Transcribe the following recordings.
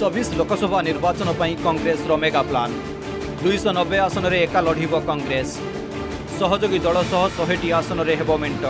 24 लोकसभा निर्वाचन पर Congress mega plan 290 आसन में एका लढ़िब कांग्रेस सहयोगी दल सह 100टी आसन में हेब मेंट।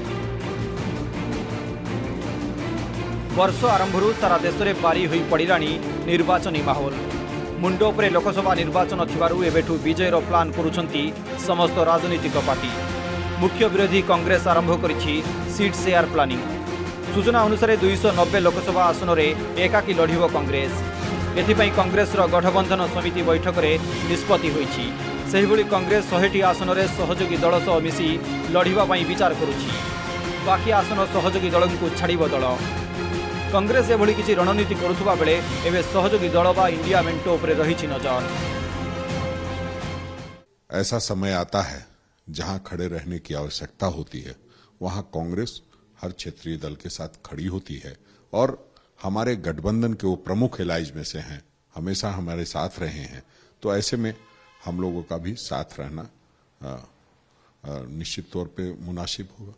वर्ष आरंभ सारा देश में बारी हो पड़ाणी निर्वाचनी माहौल। मुंड उपरे लोकसभा निर्वाचन थिबारु एबेठु विजयर प्लान करुछंती समस्त राजनीतिक पार्टी। मुख्य विरोधी कांग्रेस आरंभ करिछि सीट शेयर प्लानिंग। सूचना अनुसार 290 लोकसभा आसन में एकाकी लढ़िब कांग्रेस। एथिपाई कांग्रेस गठबंधन समिति बैठक में निष्पत्ति होईछि। सेहिभଳି कांग्रेस 100टी आसन में सहयोगी दल सह मिसी लढ़िबा पई विचार करुछि। बाकी आसन सहयोगी दल को छाड़िब दल। कांग्रेस एभली किछि रणनीति करुथुबा बेले एबे सहयोगी दल बा इंडिया मेंटो उपरे रहिछि नजर। ऐसा समय आता है जहां खड़े रहने की आवश्यकता होती है, वहां कांग्रेस हर क्षेत्रीय दल के साथ खड़ी होती है और हमारे गठबंधन के वो प्रमुख एलाइज में से हैं, हमेशा हमारे साथ रहे हैं। तो ऐसे में हम लोगों का भी साथ रहना निश्चित तौर पे मुनासिब होगा।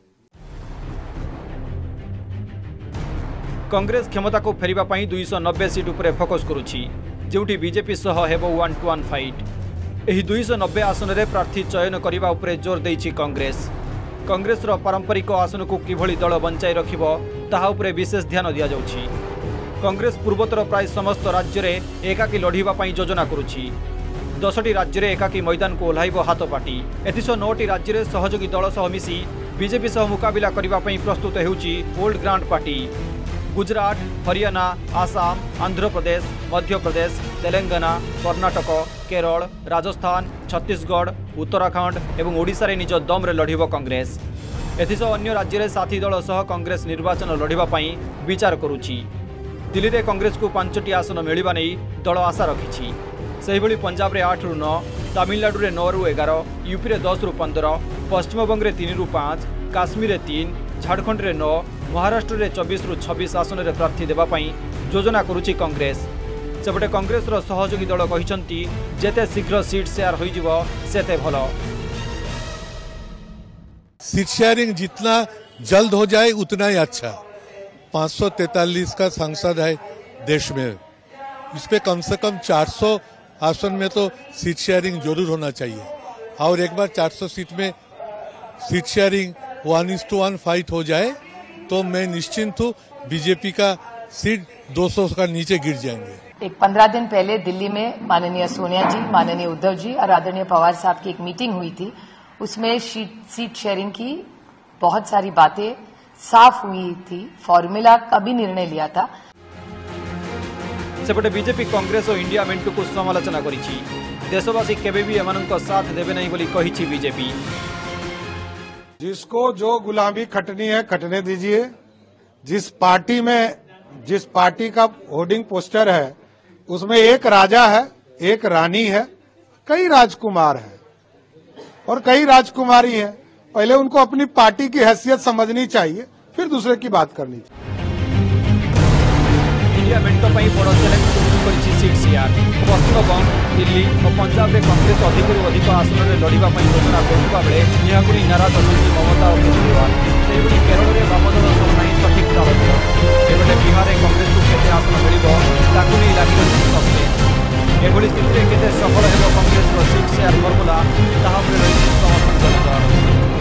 कांग्रेस क्षमता को फेरिबा पई 290 सीट उपरे फोकस करुछि, जेउठी बीजेपी सह हेबो 1-to-1 फाइट। एही 290 आसन रे प्रार्थी चयन करिबा उपरे जोर दैछि कांग्रेस। कांग्रेस रो पारंपरिक आसन को किभଳି दल बंचाई रखिबो ताहा उपरे विशेष ध्यान दिया जाउछि। कांग्रेस पूर्वोत्तर प्राय समस्त राज्य रे एकाकी लढ़िबा पई योजना करुछि। 10टी राज्य रे एकाकी मैदान को ओह्लाइबो हाथ पार्टी। एथिसह 9टी राज्य रे सहयोगी दल सह मिसी बीजेपी सह मुकाबिला करिबा पई प्रस्तुत हेउछि old grand party. Gujarat, Haryana, Assam, Andhra Pradesh, Madhya Pradesh, Telangana, Karnataka, Kerala, Rajasthan, Chhattisgarh, Uttarakhand एवं ओडिशा रे निज दम रे लढ़िब कांग्रेस। एथिसह अन्य राज्य रे साथी दल सह कांग्रेस निर्वाचन लढ़िबा पई विचार करुछि। दिल्ली रे कांग्रेस को 5टी आसन मिलिबा नै दल आशा रखिछि। सेहिभଳି पंजाब रे 8 रु 9, तमिलनाडु रे 9 रु 11, यूपी रे 10 रु 15, पश्चिम बंग रे 3 रु 5, काश्मीर रे 3, झारखंड रे 9, महाराष्ट्र रे 24 रु 26 आसन रे प्रार्थी देबा पई योजना करुछि कांग्रेस। सेपटे कांग्रेस रो सहयोगी दल कहिसंती जेते शीघ्र सीट शेयर होई जिवो सेते भलो। सीट शेयरिंग जितना जल्द हो जाए उतना ही अच्छा। 543 का सांसद है देश में, इस पे कम से कम 400 आसन में तो सीट शेयरिंग जरूर होना चाहिए। और एक बार 400 सीट में सीट शेयरिंग 1:1 फाइट हो जाए तो मैं निश्चिंत हूँ बीजेपी का सीट 200 का नीचे गिर जाएंगे। एक 15 दिन पहले दिल्ली में माननीय सोनिया जी, माननीय उद्धव जी और आदरणीय पवार साहब की एक मीटिंग हुई थी। उसमें सीट शेयरिंग की बहुत सारी बातें साफ हुई थी। फॉर्मूला का भी निर्णय लिया था। सेपटे बीजेपी कांग्रेस और इंडिया मेंटू को समालोचना करिछि। देशवासी केबे भी एमानंक साथ देबे नहीं बोली कहिछि बीजेपी। जिसको जो गुलामी खटनी है खटने दीजिए। जिस पार्टी का होर्डिंग पोस्टर है उसमें एक राजा है, एक रानी है, कई राजकुमार हैं और कई राजकुमारी हैं। पहले उनको अपनी पार्टी की हैसियत समझनी चाहिए, फिर दूसरे की बात करनी चाहिए। इंडिया मेंटो पई बड़ चैलेंज करिछि सीट शेयर। पश्चिम बंग, दिल्ली और पंजाब रे कांग्रेस अधिकरू अधिक आसन में लढ़िबा पई योजना करुवा बेले यहां नाराज अछंती ममता और केजरीवाल। सेहिभଳି केरल रे वामदल सब नहीं सठिक तालमेल। एबेले बिहार रे कांग्रेस को केते आसन मिलिबो ताकू नै लागि रहिछि सस्ते। एभଳି स्थिति रे केते सफल हेबो कांग्रेस रो सीट शेयर फॉर्मूला ताहा पर रहिछि समर्थन जनता।